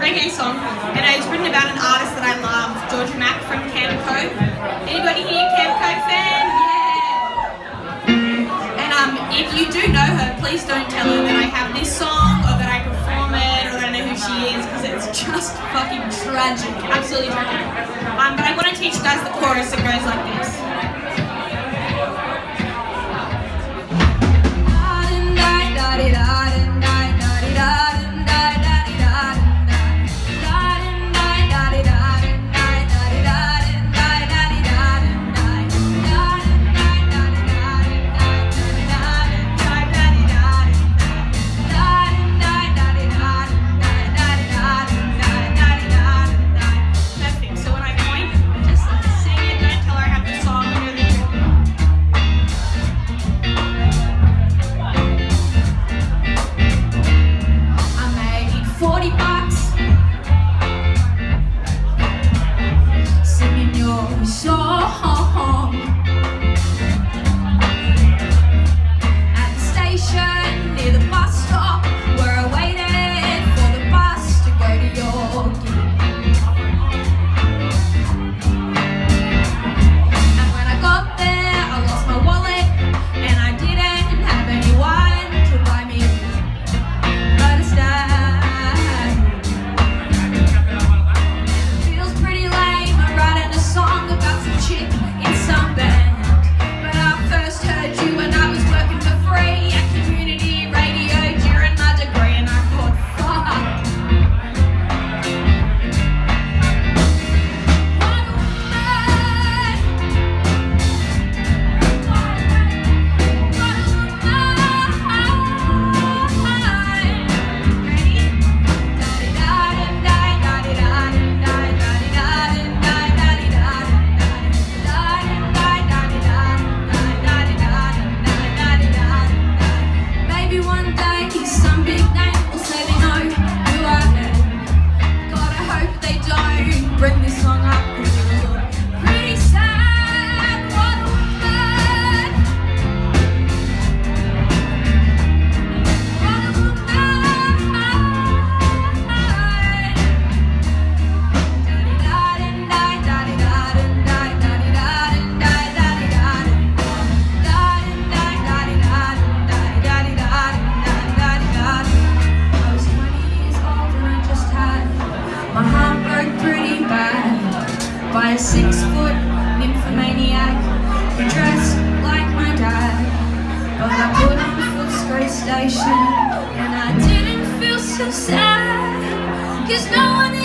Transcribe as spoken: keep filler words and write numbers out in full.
reggae song, and it's written about an artist that I love, Georgia Mack from Camco. Anybody here Camco fan? Yeah! And um, if you do know her, please don't tell her that I have this song, or that I perform it, or that I know who she is, because it's just fucking tragic, absolutely tragic. Um, but I want to teach you guys the chorus that goes like this. By a six-foot nymphomaniac who dressed like my dad. But I put on Footscray Station and I didn't feel so sad, 'cause no one